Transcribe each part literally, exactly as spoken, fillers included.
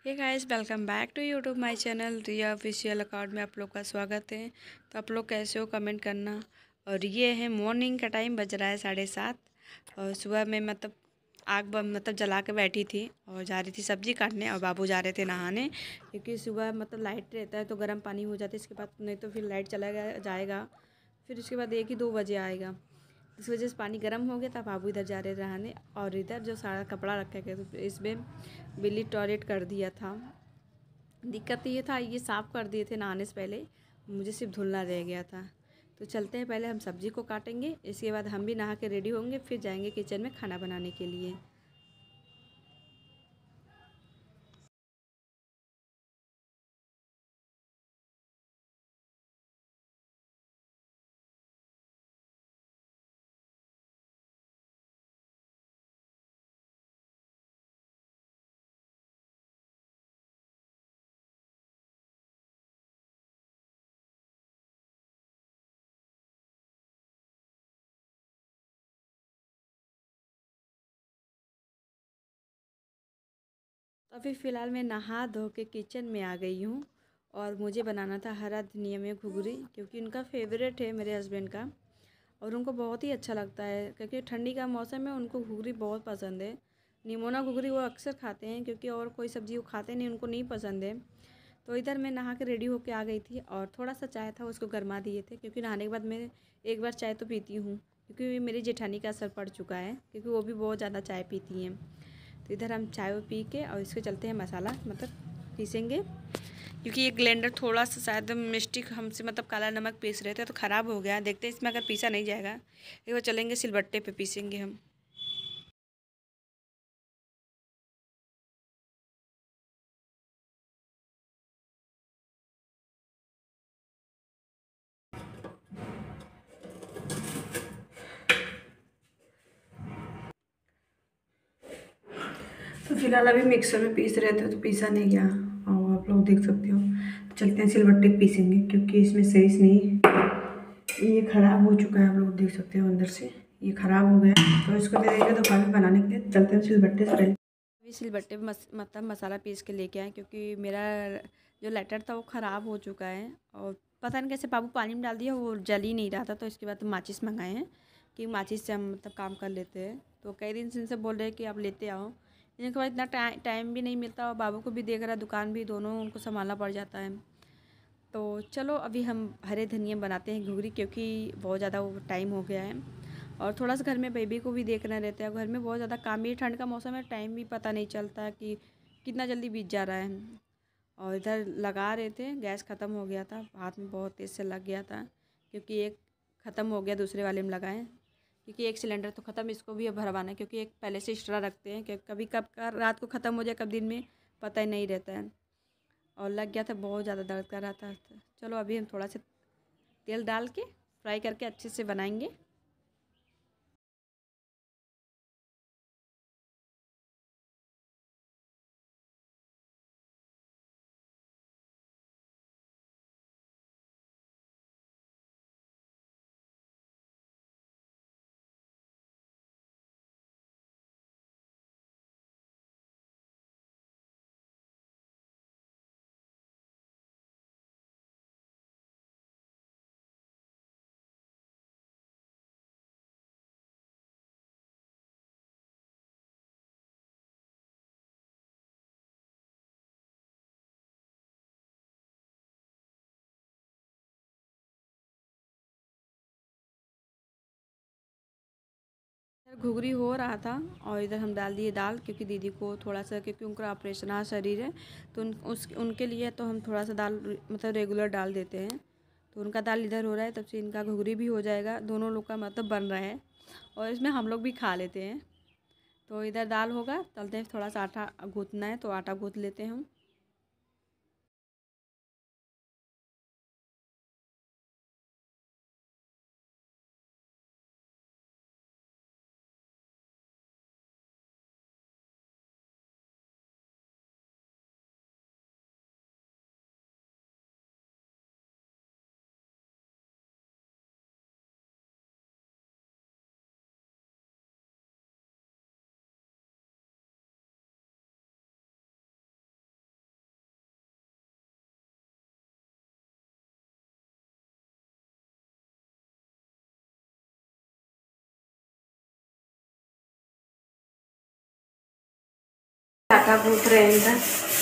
Hey guys, welcome back to YouTube my channel Riya official account में आप लोग का स्वागत है। तो आप लोग कैसे हो कमेंट करना। और ये है मॉर्निंग का टाइम, बज रहा है साढ़े सात। और सुबह में मतलब आग ब- मतलब जला के बैठी थी और जा रही थी सब्जी काटने, और बाबू जा रहे थे नहाने, क्योंकि सुबह मतलब लाइट रहता है तो गर्म पानी हो जाता है। इसके बाद नहीं तो फिर लाइट चला गया जाएगा, फिर उसके बाद एक ही दो बजे आएगा। इस वजह से पानी गर्म हो गया था, बाबू इधर जा रहे नहाने। और इधर जो सारा कपड़ा रखा गया तो इसमें बिल्ली टॉयलेट कर दिया था। दिक्कत ये था, ये साफ़ कर दिए थे नहाने से पहले, मुझे सिर्फ धुलना रह गया था। तो चलते हैं, पहले हम सब्ज़ी को काटेंगे, इसके बाद हम भी नहा के रेडी होंगे, फिर जाएंगे किचन में खाना बनाने के लिए। तो अभी फ़िलहाल मैं नहा धो के किचन में आ गई हूँ। और मुझे बनाना था हरा धनिया में घुघरी, क्योंकि उनका फेवरेट है मेरे हस्बैंड का, और उनको बहुत ही अच्छा लगता है, क्योंकि ठंडी का मौसम है, उनको घुघरी बहुत पसंद है। निमोना घुघरी वो अक्सर खाते हैं, क्योंकि और कोई सब्ज़ी वो खाते नहीं, उनको नहीं पसंद है। तो इधर मैं नहा के रेडी होके आ गई थी, और थोड़ा सा चाय था उसको गरमा दिए थे, क्योंकि नहाने के बाद मैं एक बार चाय तो पीती हूँ, क्योंकि मेरी जेठानी का असर पड़ चुका है, क्योंकि वो भी बहुत ज़्यादा चाय पीती हैं। तो इधर हम चाय पी के और इसको चलते हैं मसाला मतलब पीसेंगे, क्योंकि ये ग्लेंडर थोड़ा सा शायद मिस्टेक हमसे मतलब काला नमक पीस रहे थे तो ख़राब हो गया। देखते हैं इसमें अगर पीसा नहीं जाएगा, एक बार चलेंगे सिलबट्टे पे पीसेंगे हम। तो फिलहाल अभी मिक्सर में पीस रहे थे तो पीसा नहीं गया, और आप लोग देख सकते हो। तो चलते हैं सिलबट्टे पे पीसेंगे, क्योंकि इसमें सही से नहीं, ये ख़राब हो चुका है, आप लोग देख सकते हो अंदर से ये ख़राब हो गया। तो इसको दे देंगे दोबारा बनाने के लिए। चलते हैं सिलबट्टे से पहले, अभी सिलबट्टे पे मस, मतलब मसाला पीस के लेके आए, क्योंकि मेरा जो लेटर था वो ख़राब हो चुका है। और पता नहीं कैसे बाबू पानी में डाल दिया, वो जल ही नहीं रहा था। तो इसके बाद माचिस मंगाए हैं कि माचिस से हम मतलब काम कर लेते हैं। तो कई दिन से इनसे बोल रहे हैं कि आप लेते आओ, इनके बाद इतना टाइम भी नहीं मिलता, और बाबू को भी देख रहा, दुकान भी, दोनों उनको संभालना पड़ जाता है। तो चलो अभी हम हरे धनिया बनाते हैं घुघरी, क्योंकि बहुत ज़्यादा वो टाइम हो गया है। और थोड़ा सा घर में बेबी को भी देखना रहता है, घर में बहुत ज़्यादा काम भी, ठंड का मौसम है, टाइम भी पता नहीं चलता कि कितना जल्दी बीत जा रहा है। और इधर लगा रहे थे, गैस ख़त्म हो गया था, हाथ में बहुत तेज़ से लग गया था, क्योंकि एक ख़त्म हो गया, दूसरे वाले में लगाएं, क्योंकि एक सिलेंडर तो ख़त्म, इसको भी अब भरवाना है, क्योंकि एक पहले से एक्स्ट्रा रखते हैं कि कभी कब का रात को ख़त्म हो जाए, कब दिन में पता ही नहीं रहता है। और लग गया था, बहुत ज़्यादा दर्द कर रहा था। चलो अभी हम थोड़ा सा तेल डाल के फ्राई करके अच्छे से बनाएंगे। इधर घुघरी हो रहा था, और इधर हम डाल दिए दाल, क्योंकि दीदी को थोड़ा सा, क्योंकि उनका ऑपरेशन आ शरीर है, तो उन उस उनके लिए तो हम थोड़ा सा दाल मतलब रेगुलर डाल देते हैं। तो उनका दाल इधर हो रहा है, तब से इनका घुघरी भी हो जाएगा, दोनों लोग का मतलब बन रहा है, और इसमें हम लोग भी खा लेते हैं। तो इधर दाल होगा, चलते हैं, थोड़ा सा आटा गूँथना है तो आटा गूँथ लेते हैं हम। आटा गूंथ रहे हैं इधर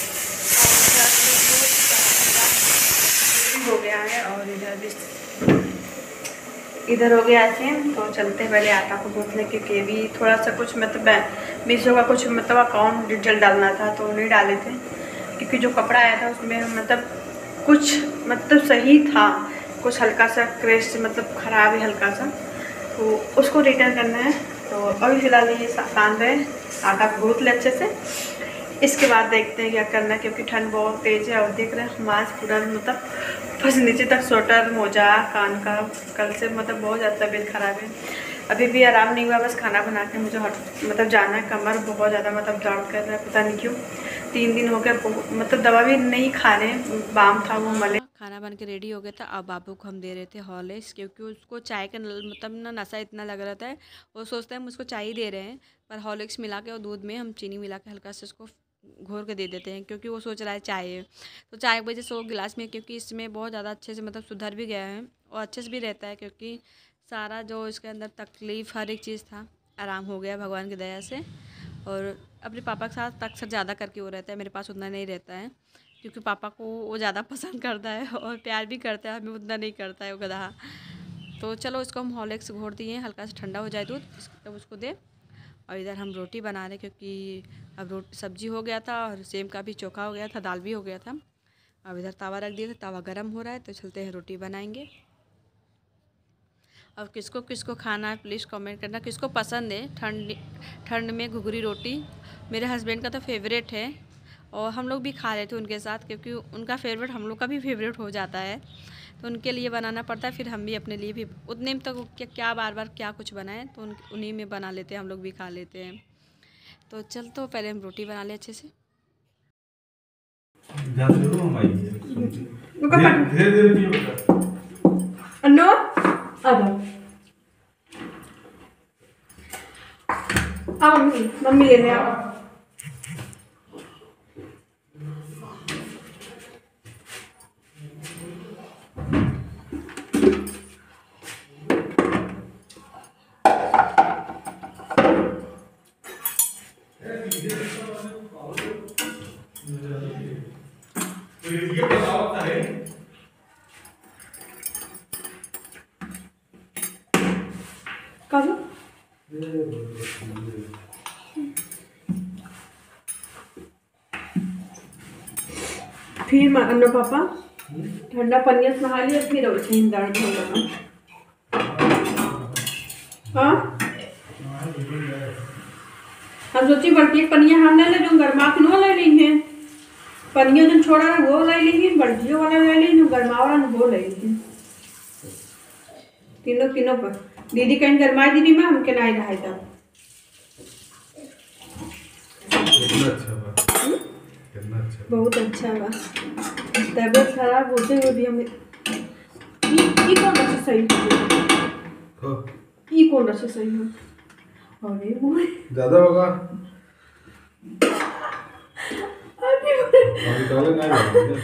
हो गया है और इधर भी इधर हो गया सेम। तो चलते पहले आटा को गूंथ लें क्योंकि भी थोड़ा सा कुछ मतलब मीशो का कुछ मतलब अकाउंट डिटेल डालना था तो नहीं डाले थे क्योंकि जो कपड़ा आया था उसमें मतलब कुछ मतलब सही था, कुछ हल्का सा क्रेश मतलब ख़राब है हल्का सा, तो उसको रिटर्न करना है। तो अभी फ़िलहाल ये सान रहे आटा को गूंथ ले अच्छे से, इसके बाद देखते हैं क्या करना है क्योंकि ठंड बहुत तेज़ है। और देख रहे हैं मास्क पूरा मतलब बस नीचे तक स्वेटर मोजा कान का, कल से मतलब बहुत ज़्यादा तबीयत ख़राब है, अभी भी आराम नहीं हुआ। बस खाना बना के मुझे हट मतलब जाना है, कमर बहुत ज़्यादा मतलब दर्द कर रहा है, पता नहीं क्यों। तीन दिन हो गया मतलब दवा भी नहीं खा रहे, बाम था वो मले। खाना बन के रेडी हो गया था, अब बाबू को हम दे रहे थे हॉर्लिक्स क्योंकि उसको चाय का मतलब ना नशा इतना लग रहा था, वो सोचता है हम उसको चाय ही दे रहे हैं, पर हॉर्लिक्स मिला के और दूध में हम चीनी मिला के हल्का से उसको घोर के दे देते हैं क्योंकि वो सोच रहा है चाय है। तो चाय की वजह से वो गिलास में, क्योंकि इसमें बहुत ज़्यादा अच्छे से मतलब सुधर भी गया है और अच्छे से भी रहता है क्योंकि सारा जो इसके अंदर तकलीफ़ हर एक चीज़ था आराम हो गया भगवान की दया से। और अपने पापा के साथ अक्सर ज़्यादा करके वो रहता है, मेरे पास उतना नहीं रहता है क्योंकि पापा को वो ज़्यादा पसंद करता है और प्यार भी करता है, हमें उतना नहीं करता है वो गधा। तो चलो इसको हम हॉर्लिक्स घोर दिए, हल्का सा ठंडा हो जाए दूध तब उसको दे। और इधर हम रोटी बना रहे क्योंकि अब रोटी सब्जी हो गया था और सेम का भी चोखा हो गया था, दाल भी हो गया था। अब इधर तवा रख दिया था, तवा गरम हो रहा है तो चलते हैं रोटी बनाएंगे। अब किसको किसको खाना है प्लीज़ कमेंट करना, किसको पसंद है ठंड ठंड में घुघरी रोटी। मेरे हस्बैंड का तो फेवरेट है और हम लोग भी खा रहे थे उनके साथ क्योंकि उनका फेवरेट हम लोग का भी फेवरेट हो जाता है, तो उनके लिए बनाना पड़ता है, फिर हम भी अपने लिए भी उतने में तो क्या, क्या बार बार क्या कुछ बनाएं, तो उन उन्हीं में बना लेते हैं, हम लोग भी खा लेते हैं। तो चल तो पहले हम रोटी बना ले अच्छे से। अन्नो आ जाओ, आ मम्मी मम्मी लेने आओ। फिर अन्नो पापा ठंडा पनिया से नहा लिया, फिर वैसे ही दर्द हो गया। हाँ हम सोची बल्कि एक पनिया हम ले ले जो गर्मा के नो ले ली है, पनिया जो छोड़ा है वो ले ली है, बल्टियों वाला ले ली जो गर्मा वाला वो ले ली, तीनों तीनों पर दीदी कहीं गरमाई दीदी में हमके नहीं रहा था। बहुत अच्छा बा, तबियत खराब होते हुए भी हमें ई कौन अच्छा सही हो, ई कौन अच्छा सही हो, अरे वो ज्यादा होगा अरे अभी काले नहीं होगा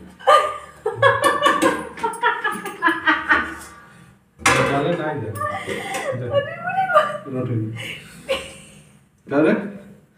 काले नहीं जा अरे अरे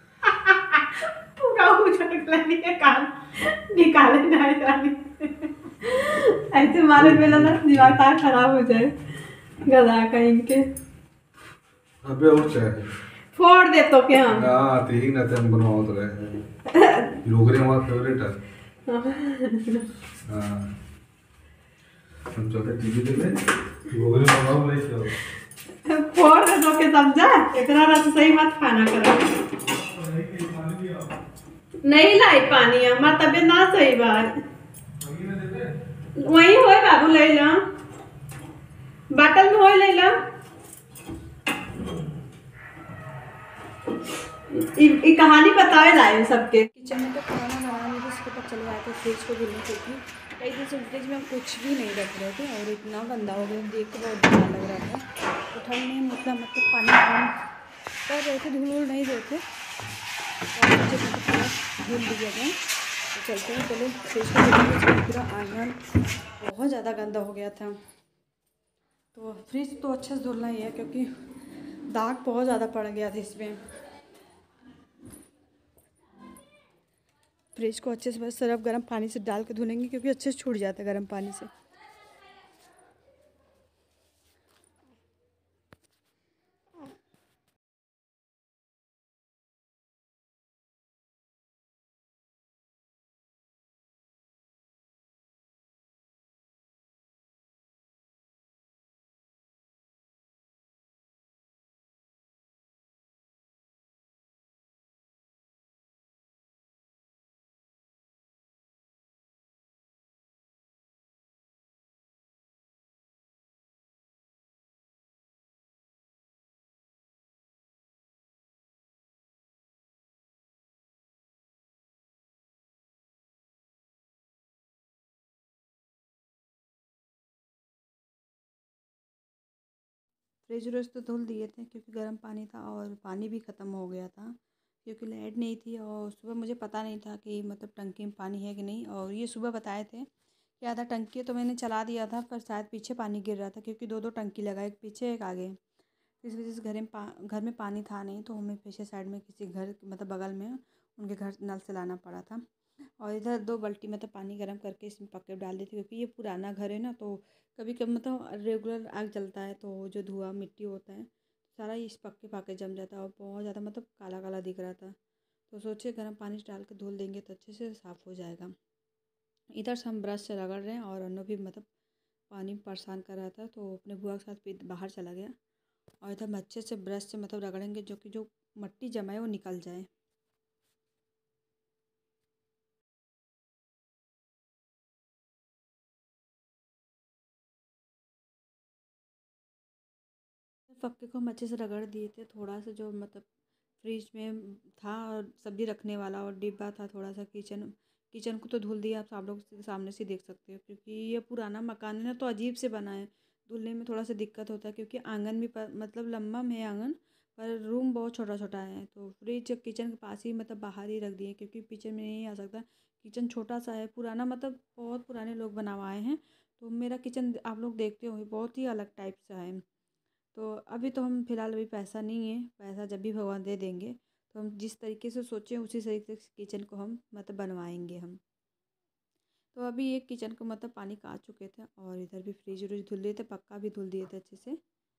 निकाले नहीं ऐसे मारे मेरा ना दिमाग खराब हो जाए गधा कहीं के। अबे और क्या है फोड़ दे तो क्या हां ठीक ना तुम बनवाओ तो रहे लोगरे हमारा फेवरेट है। हां हम चलते टीवी देख ले लोगरे बनाओ ले चलो फोड़ दे तो के समझा, इतना रस सही मत खाना करो। नहीं लाई पानी हमार तबियत ना सही बात वही हो बाबू ले ला बाटल में हो ले ला। ये कहानी बताए लाए सबके किचन में तो खाना बनाने के उसके तक चले आए थे फ्रिज को धुलने क्योंकि कई दिन से फ्रिज में हम कुछ भी नहीं रख रहे थे और इतना गंदा हो गया देख के बहुत बुरा लग रहा था। तो ठंड में मतलब मतलब पानी कम कर रहे थे, धुल धुल नहीं रहे थे धुल दिया गया। तो चलते हैं पहले फ्रिज को धुलने, पूरा आंगन बहुत ज़्यादा गंदा हो गया था। तो फ्रिज तो अच्छे से धुलना ही है क्योंकि दाग बहुत ज़्यादा पड़ गया था इसमें। फ्रिज को अच्छे से बस सिर्फ गर्म पानी से डाल के धुलेंगे क्योंकि अच्छे से छूट जाता है गर्म पानी से। फ्रिज व्रिज तो धुल दिए थे क्योंकि गर्म पानी था और पानी भी ख़त्म हो गया था क्योंकि लाइट नहीं थी और सुबह मुझे पता नहीं था कि मतलब टंकी में पानी है कि नहीं। और ये सुबह बताए थे कि आधा टंकी है, तो मैंने चला दिया था पर शायद पीछे पानी गिर रहा था क्योंकि दो दो टंकी लगा, एक पीछे एक आगे। इस वजह से घर में पा घर में पानी था नहीं, तो हमें पीछे साइड में किसी घर मतलब बगल में उनके घर नल से लाना पड़ा था। और इधर दो बाल्टी मतलब पानी गर्म करके इसमें पक्के डाल दी थी क्योंकि ये पुराना घर है ना, तो कभी कभी मतलब रेगुलर आग जलता है तो जो धुआं मिट्टी होता है सारा इस पक्के पाके जम जाता है और बहुत ज़्यादा मतलब काला काला दिख रहा था। तो सोचे गर्म पानी से डाल के धुल देंगे तो अच्छे से साफ़ हो जाएगा। इधर से हम ब्रश से रगड़ रहे हैं और अनु भी मतलब पानी परेशान कर रहा था तो अपने बुआ के साथ फिर बाहर चला गया। और इधर हम अच्छे से ब्रश से मतलब रगड़ेंगे जो कि जो मिट्टी जमा है वो निकल जाए। पक्के को हम अच्छे से रगड़ दिए थे। थोड़ा सा जो मतलब फ्रिज में था और सब्जी रखने वाला और डिब्बा था, थोड़ा सा किचन किचन को तो धुल दिया। आप सब लोग सामने से देख सकते हो क्योंकि ये पुराना मकान है ना, तो अजीब से बना है, धुलने में थोड़ा सा दिक्कत होता है क्योंकि आंगन भी पर, मतलब लंबा में है आंगन, पर रूम बहुत छोटा छोटा है। तो फ्रिज किचन के पास ही मतलब बाहर ही रख दिए क्योंकि किचन में नहीं आ सकता। किचन छोटा सा है, पुराना मतलब बहुत पुराने लोग बनवाए हैं। तो मेरा किचन आप लोग देखते हो बहुत ही अलग टाइप सा है। तो अभी तो हम फिलहाल अभी पैसा नहीं है, पैसा जब भी भगवान दे देंगे तो हम जिस तरीके से सोचें उसी तरीके से किचन को हम मतलब बनवाएंगे हम। तो अभी एक किचन को मतलब पानी का आ चुके थे और इधर भी फ्रिज व्रिज धुल दिए थे, पक्का भी धुल दिए थे अच्छे से।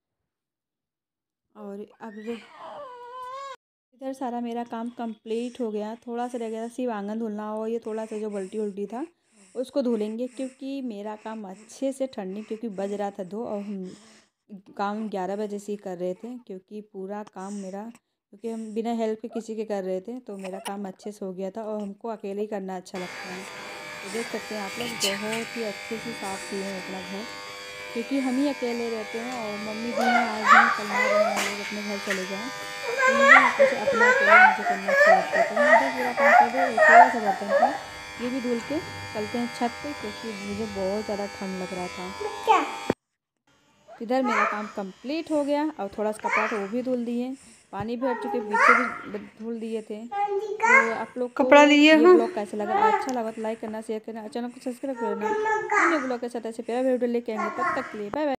और अब इधर सारा मेरा काम कंप्लीट हो गया, थोड़ा सा रह गया सिर्फ आंगन धुलना और ये थोड़ा सा जो बल्टी उल्टी था उसको धुलेंगे क्योंकि मेरा काम अच्छे से ठंडी क्योंकि बज रहा था दो और हम काम ग्यारह बजे से ही कर रहे थे क्योंकि पूरा काम मेरा क्योंकि हम बिना हेल्प के किसी के कर रहे थे तो मेरा काम अच्छे से हो गया था और हमको अकेले ही करना अच्छा लगता है। तो देख सकते हैं आप लोग बहुत ही अच्छे से साफ़ किए हैं अपना घर क्योंकि हम ही अकेले रहते हैं और मम्मी भी हैं, आज भी कल ना रहे हम लोग अपने घर चले जाएँ तो मुझे कुछ अपना अकेले मुझे करना अच्छा लगता है। तो हम इधर पूरा काम कर दे, थोड़ा सा बर्तन था ये भी धुल के चलते हैं छत पे क्योंकि मुझे बहुत ज़्यादा ठंड लग रहा था। इधर मेरा काम कंप्लीट हो गया और थोड़ा सा कपड़ा था वो भी धुल दिए, पानी भी हट चुके, पीछे भी धुल दिए थे। तो आप लोग को कपड़ा लिए ये ब्लॉग कैसे लगा, अच्छा लगा तो लाइक करना, शेयर करना, चैनल को सब्सक्राइब करना। अन्य ब्लॉग के साथ ऐसे प्यारा वीडियो लेके आएंगे, तब तक के लिए बाय बाय।